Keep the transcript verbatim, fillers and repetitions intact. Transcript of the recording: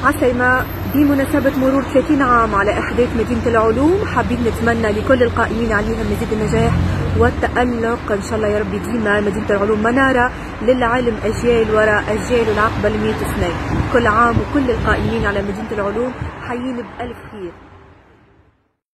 عسيمة بمناسبة مرور ثلاثين عام على إحداث مدينة العلوم، حابين نتمنى لكل القائمين عليها مزيد النجاح والتألق إن شاء الله يا ربي. ديما مدينة العلوم منارة للعلم، أجيال وراء أجيال، والعقبة لمئة سنة. كل عام وكل القائمين على مدينة العلوم حيين بألف خير.